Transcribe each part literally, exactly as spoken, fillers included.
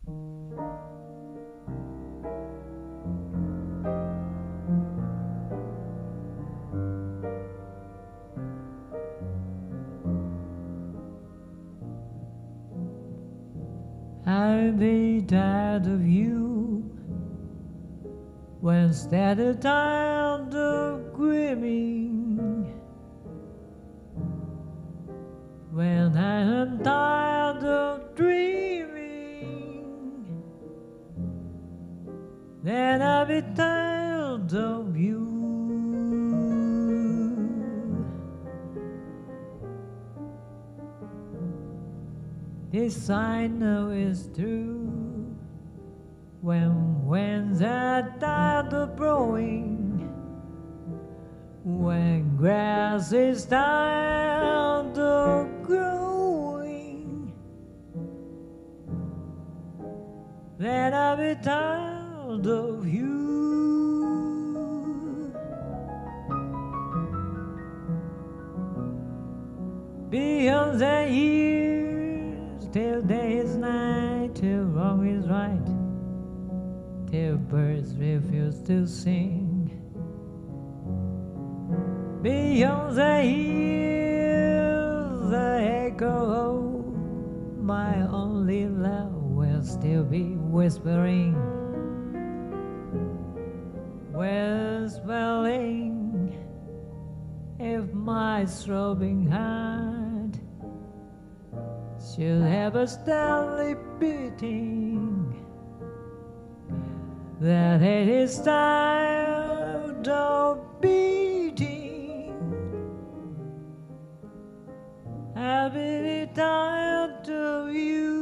I'll be tired of you when instead of tired of grieving, when I am tired of dreaming, then I'll be tired of you. This I know is true. When winds are tired of blowing, when grass is tired of growing, then I'll be tired of you. Beyond the years, till day is night, till wrong is right, till birds refuse to sing. Beyond the years, the echo of my only love will still be whispering, whispering, if my throbbing heart should ever steadily beating, that it is tired of beating. I'll be tired of you.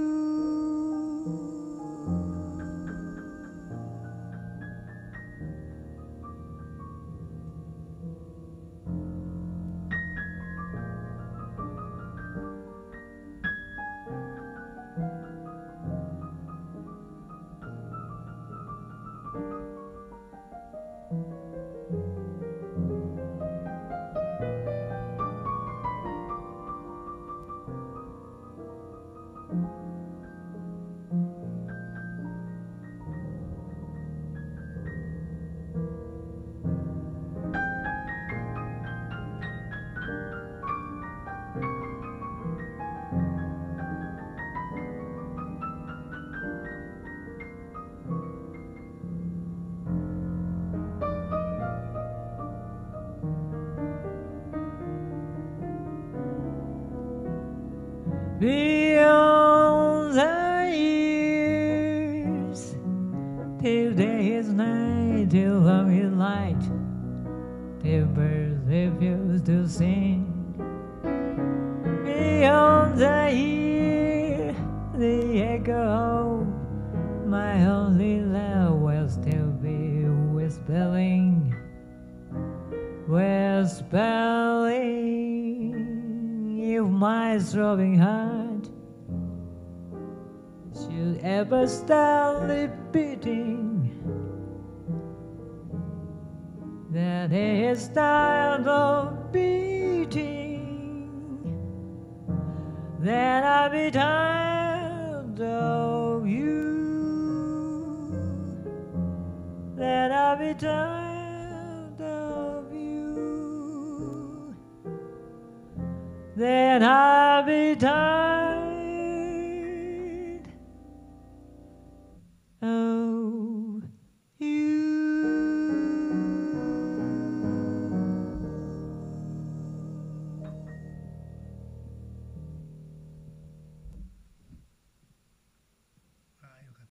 Beyond the years, till day is night, till love is light, till birds refuse to sing. Beyond the year, the echo of my only love will still be whispering, whispering. If my throbbing heart should ever start beating, that it is tired of beating, then I'll be tired of you, then I'll be tired of you, then I'll be tired.